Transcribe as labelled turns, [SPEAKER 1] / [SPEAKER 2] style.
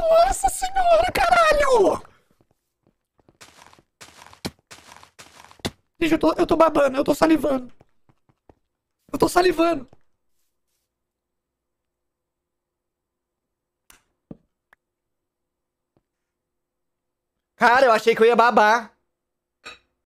[SPEAKER 1] Nossa senhora, caralho! Gente, eu tô babando, eu tô salivando. Eu tô salivando.
[SPEAKER 2] Cara, eu achei que eu ia babar.